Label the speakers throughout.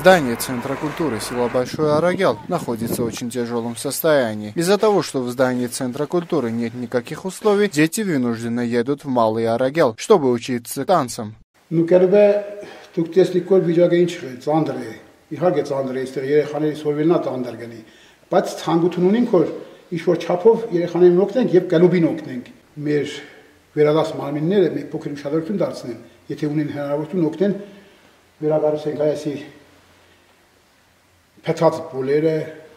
Speaker 1: Здание Центра культуры села Большой Арагел находится в очень тяжелом состоянии. Из-за того, что в здании Центра культуры нет никаких условий, дети вынуждены едут в Малый Арагел, чтобы учиться танцам.
Speaker 2: Փեթած բոլերը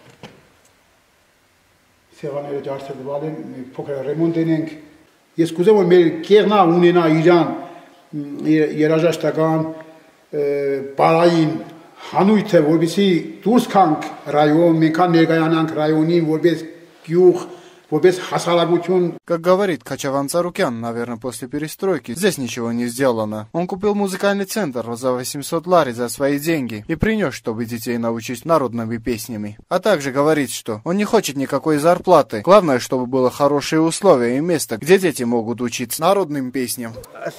Speaker 2: սեղանները ջարդել են, փոքր ռեմոնտ ենք։ Ես կուզեմ որ մեր կեղնա ունենա իրան երաժշտական բարային հանույթը, որովհետեւ դուրս կանք ռայոն, մենք ներկայանանք ռայոնին որպես գյուղ, որպես հասարակություն.
Speaker 1: Как говорит Качаван Царукян, наверное, после перестройки здесь ничего не сделано. Он купил музыкальный центр за 800 лари за свои деньги и принес, чтобы детей научить народными песнями. А также говорит, что он не хочет никакой зарплаты. Главное, чтобы было хорошие условия и место, где дети могут учиться народным песням.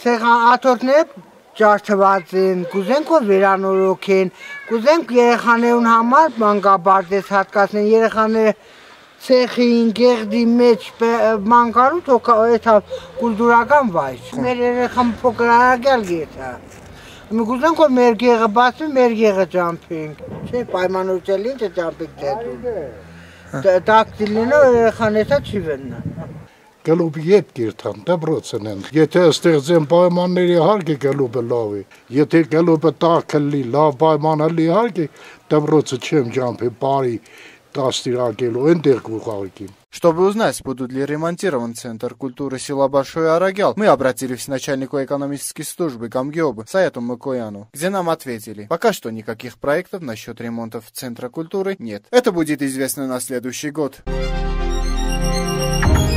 Speaker 3: Ջարդվածին, կուզենք որ վերանորոգեն, կուզենք երեխաներուն համար մանկաբարձ հատկացնեն, երեխաները ցեխին, գեղդի մեջ մանկարու թոքա էթա կուլտուրական վայր։ Մեր երեխան փոքր Արագել գետա։ Մենք ուզենք որ մեր գեղը բացվի, մեր գեղը ջամփենք։ Չէ, պայմանորճել ինչ ջամփիկ դետու։ Տակտիլինը երեխան էթա չի վեննա։
Speaker 4: Գլուբի հետ գիրթան, դպրոցն են։ Եթե ստեղծեն պայմանների հարկի գլուբը լավ է։ Եթե գլուբը տակլի, լավ պայմանալի հարկի, դպրոցը չեմ ջամփի, բարի
Speaker 1: Чтобы узнать, будут ли ремонтирован Центр культуры села Большой Арагел, мы обратились к начальнику экономической службы Гамгиобы Саяту Мыкояну, где нам ответили, пока что никаких проектов насчет ремонтов Центра культуры нет. Это будет известно на следующий год.